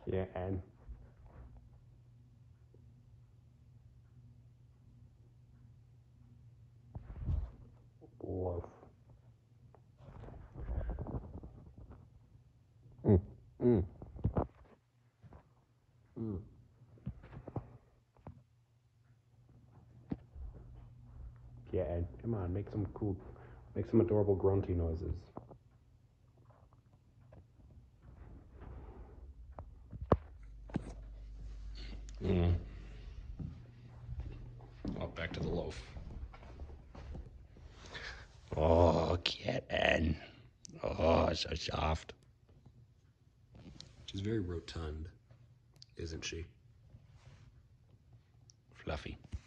Yeah, and woof. Mm, mm, mm. Yeah, Ed, come on, make some adorable grunty noises. Mm. Oh, back to the loaf. Oh, kitten. Oh, so soft. She's very rotund, isn't she? Fluffy.